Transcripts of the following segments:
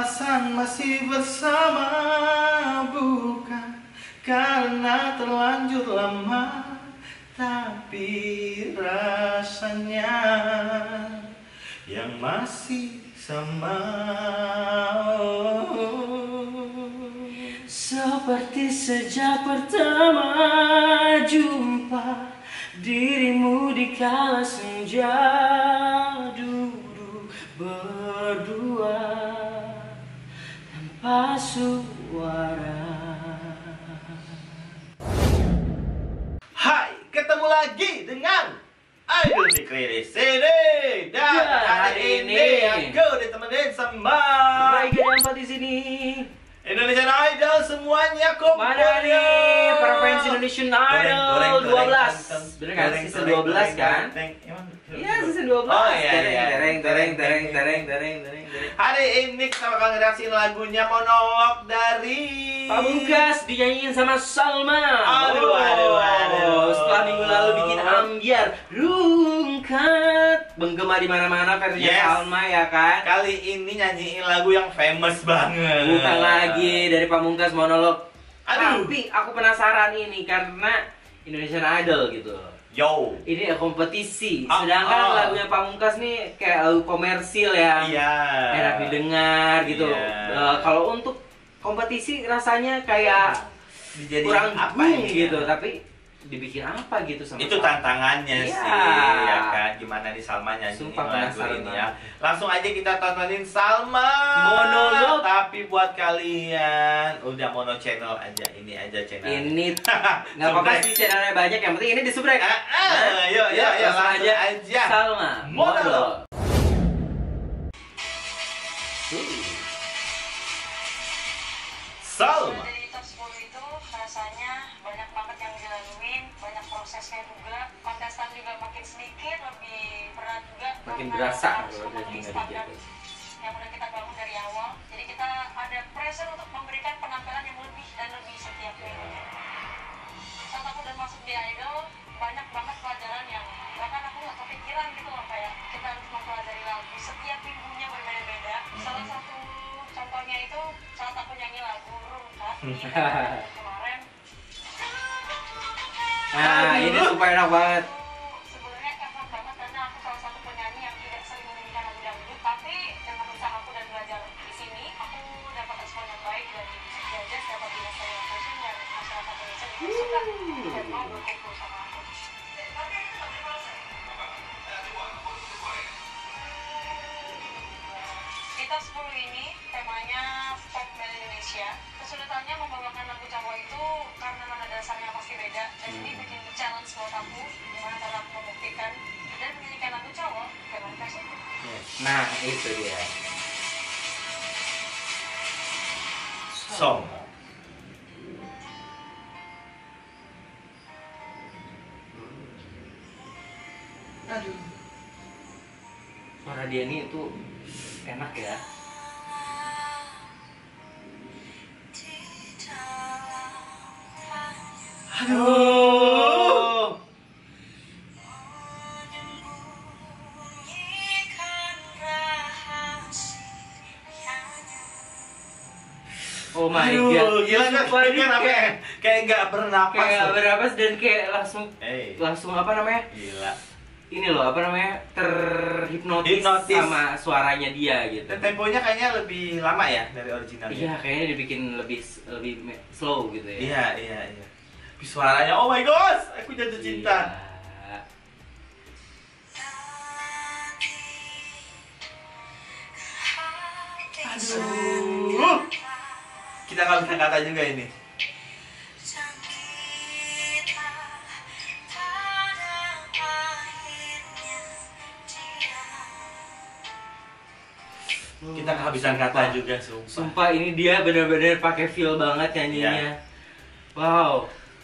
alasan masih bersama, bukan karena terlanjur lama, tapi rasanya yang masih sama. Seperti sejak pertama jumpa dirimu di kala senja, duduk berdua tanpa suara. Hai, ketemu lagi dengan Idol Fikri di sini. Dan hari ini aku ditemenin sama Raiga Dampa di sini. Indonesian Idol semuanya kumpul. Mana nih para fans Indonesian Idol 12? Bener kan? Season 12 kan? Iya, season 12. Oh iya. Tereng. Hari ini kita bakal ngerasin lagunya Monolog dari Pamungkas dinyanyiin sama Salma. Aduh. Setelah minggu lalu bikin Ambyar Rungkat menggema di mana-mana versinya Salma ya kan? Kali ini nyanyiin lagu yang famous banget. Bukan lagi dari Pamungkas Monolog. Aduh. Tapi aku penasaran ini karena Indonesian Idol gitu. Yo. Ini ya kompetisi. Sedangkan lagunya Pamungkas nih kayak lagu komersil yang enak didengar gitu. Kalau untuk kompetisi rasanya kayak kurang boom gitu, tapi dibikin apa gitu sama itu Salma. tantangannya Iya. sih ya kan, gimana nih Salma nyanyiin Sumpah lagu penasaran ini ya. Langsung aja kita tontonin Salma Monolog. Tapi buat kalian udah mono channel aja, ini aja channel Ini nggak apa-apa sih channelnya banyak, yang penting ini di subrek. Yuk, langsung aja Salma Monolog. Salma. Dari top 10 itu rasanya banyak banget yang dilaluin, banyak prosesnya juga. Kontestan juga makin sedikit, lebih berat juga. Makin karena berasa harus kalau udah memenuhi dengar standar gitu. yang udah kita bangun dari awal. Jadi kita ada pressure untuk memberikan penampilan yang lebih dan lebih setiap minggunya. Saat aku udah masuk di Idol, banyak banget pelajaran yang bahkan aku nggak kepikiran gitu loh, kayak kita harus mempelajari lagu setiap minggunya berbeda-beda. Salah satu contohnya itu saat aku nyanyi lagu Rungkat di kemarin. Nah, ini super enak banget. Sebenarnya effort banget karena aku salah satu penyanyi yang tidak sering menyanyikan lagu dangdut, tapi dengan usahaku dan belajar di sini, aku dapat respon yang baik dari musik jazz, dapat di National Fashion dan masyarakat Indonesia juga suka dan mau berkumpul sama aku. Di top 10 ini temanya pop band Indonesia. Kesulitannya membawakan lagu Jawa itu karena nada dasarnya pasti beda, dan ini bikin challenge buat aku gimana cara aku membuktikan dan menyanyikan lagu Jawa dengan versi itu. Nah, itu dia. Song. Aduh. Suara dia nih itu enak ya. Aduh. Oh my Aduh, god. gila kan? Sumpah ini Kayak nggak bernapas. kayak loh. bernapas dan kayak langsung apa namanya? Gila. Ini loh apa namanya? Terhipnotis Hipnotis. sama suaranya dia gitu. Dan temponya kayaknya lebih lama ya dari originalnya. Iya, kayaknya dibikin lebih slow gitu ya. Iya. Tapi suaranya, oh my gosh, aku jatuh cinta. Iya. Aduh. Kita nggak bisa kata juga ini. Kita kehabisan kata juga, sumpah. Sumpah ini dia bener-bener pakai feel banget nyanyinya. Iya. Wow.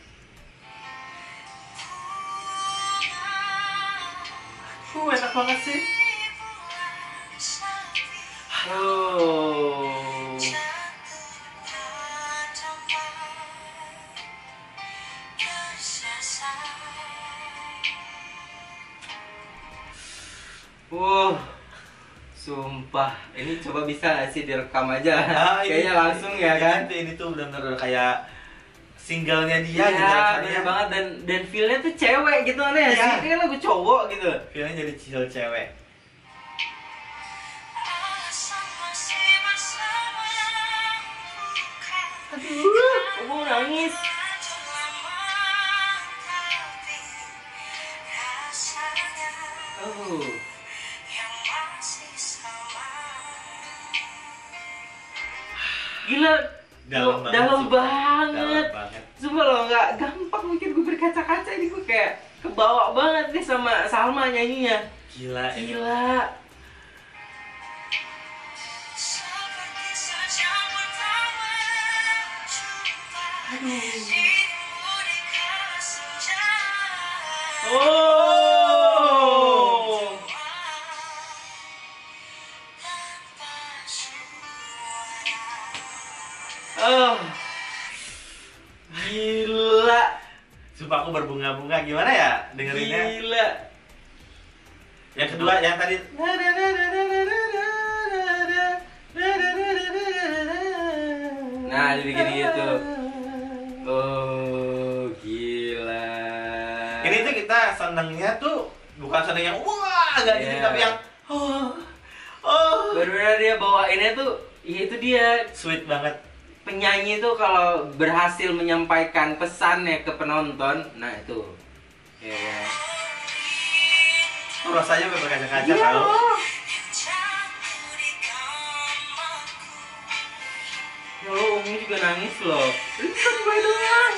Enak banget sih. Oh. Wow. Sumpah. Sumpah, ini coba bisa nggak sih direkam aja? Kayaknya ini, langsung ya kan? Ini tuh benar-benar kayak singlenya dia Iya, gitu rasanya. bener banget dan feel-nya tuh cewek gitu aneh ya sih. Ini kan lagu cowok gitu. Feelnya jadi chill cewek. Aduh, aku mau nangis. Oh. Gila, Dalam banget, dalam sumpah. banget. Dalam banget. Sumpah lo nggak gampang bikin gue berkaca-kaca ini, gue kayak kebawa banget nih sama Salma nyanyinya. Gila ini. Gila. Aduh. Oh. Oh. Gila. Sumpah aku berbunga-bunga, gimana ya dengerinnya? Gila. Yang kedua yang tadi. Nah, dibikin gitu. Oh, gila. Ini tuh kita senengnya tuh bukan seneng yang wah gak gitu, Iya. tapi yang oh Bener-bener dia bawainnya tuh, ya itu dia. sweet banget. Penyanyi tuh kalau berhasil menyampaikan pesannya ke penonton, nah itu. Ya kan? Oh, rasanya berkaca-kaca Iya. tau. Ya lo Umi juga nangis loh. Listen gue doang.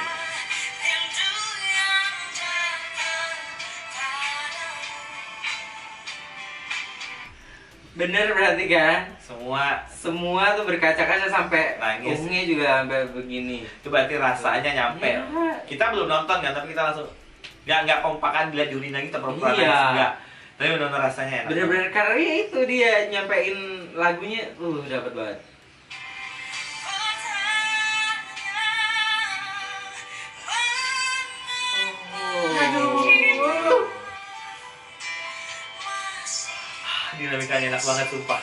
Bener berarti kan? Semua tuh berkaca-kaca sampai Nangis. Umi juga sampai begini. Itu berarti rasanya nyampe. Iya. Kita belum nonton kan, tapi kita langsung nggak kompakan dilihat juri lagi, kita pura-pura Iya. nangis, nggak. Tapi benar-benar rasanya enak. Bener-bener karena itu dia nyampein lagunya, dapat banget. Aduh. Dinamikanya enak banget sumpah.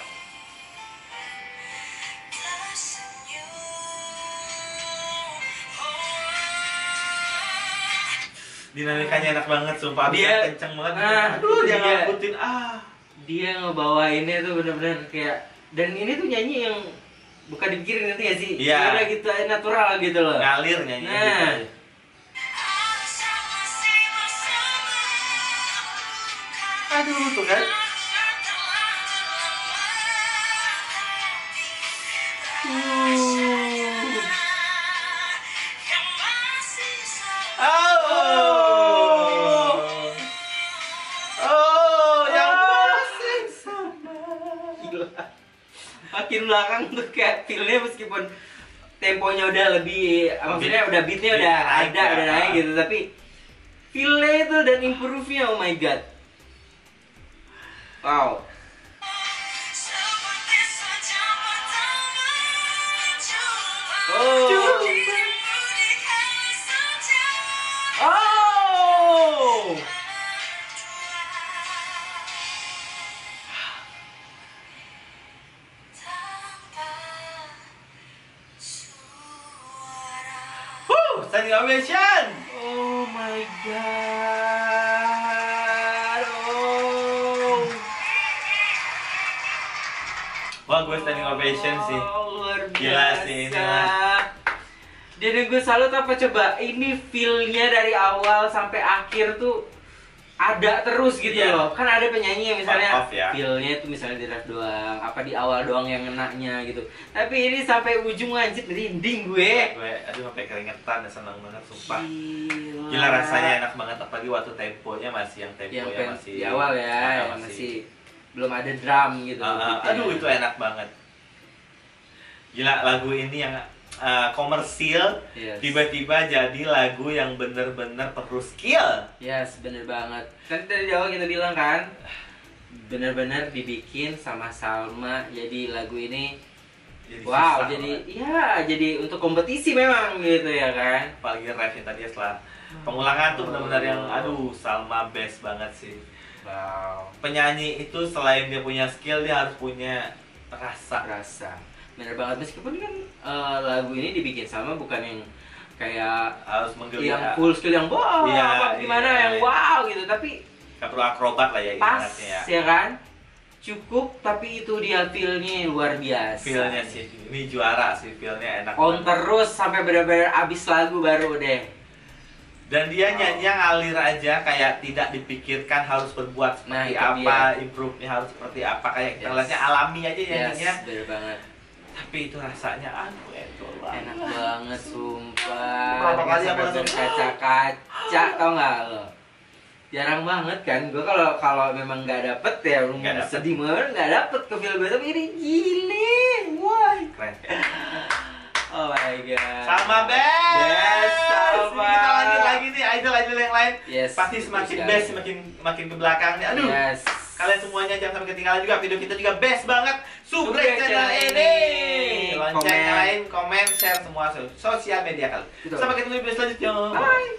Dinamikanya enak banget sumpah. Dia- kenceng banget. Aduh, Dia dia- ngikutin Dia ngebawainnya tuh bener-bener kayak, dan ini tuh nyanyi yang bukan dipikirin, ngerti gak sih? Iya. Udah gitu natural gitu loh. ngalir nyanyinya Nah. gitu. Aduh tuh kan. Oh. Oh, yang masih sama. Gila. Makin belakang tuh kayak feel-nya meskipun temponya udah lebih, maksudnya udah beatnya udah naik ada, ya. udah naik gitu, tapi feel-nya itu dan improve-nya, oh my god. Wow. Oh. Oh. Standing ovation. Oh my god. Oh. Wah, gue standing ovation sih. Luar biasa. Gila sih ini mah. Dan gue salut apa coba, ini feel-nya dari awal sampai akhir tuh ada terus gitu Iya. loh. Kan ada penyanyi yang misalnya On off ya. feel-nya itu misalnya di ref doang, apa di awal doang yang ngenanya gitu. Tapi ini sampai ujung anjir merinding gue. Gue aduh sampai keringetan, seneng banget sumpah. Gila. Gila rasanya enak banget, apalagi waktu temponya masih yang tempo Yang yang masih di awal ya, yang masih belum ada drum gitu. beatnya. aduh itu enak banget. Gila lagu ini yang komersil, Yes. tiba-tiba jadi lagu yang bener-bener perlu skill. Yes, bener banget. Kan dari awal kita bilang kan, bener-bener dibikin sama Salma. Jadi lagu ini, Jadi wow, susah jadi banget. ya jadi untuk kompetisi memang gitu ya kan. Apalagi refnya tadi setelah pengulangan tuh benar-benar yang aduh Salma best banget sih. Wow. Penyanyi itu selain dia punya skill, dia harus punya rasa. Bener banget, meskipun kan lagu ini dibikin sama bukan yang kayak harus menggeliat, yang full skill yang wow, gimana yang wow gitu, tapi gak perlu akrobat lah ya pas ibaratnya ya kan, cukup, tapi itu dia feel-nya luar biasa. Feel-nya sih, ini juara sih, feel-nya enak on terus sampai benar-benar abis lagu baru deh. Dan dia nyanyi ngalir aja, kayak tidak dipikirkan harus berbuat seperti apa, improve-nya harus seperti apa, kayak kita lihatnya alami aja nyanyinya. Bener banget. Tapi itu rasanya enak banget sumpah. Berapa kali aku langsung kaca-kaca, tau nggak lo? Jarang banget kan, gue kalau memang nggak dapet ya, sedih banget nggak dapet ke film gue, tapi ini gile, wah keren. Oh my god. Sama best. Sama. Kita lanjut lagi nih idol yang lain. Yes, pasti semakin best, makin ke belakang nih. Aduh. Yes. Kalian semuanya jangan sampai ketinggalan juga, video kita juga best banget. Subrek channel ini. Lonceng nyalain, komen, share semua sosial media kalian. Sampai ketemu di video selanjutnya. Bye.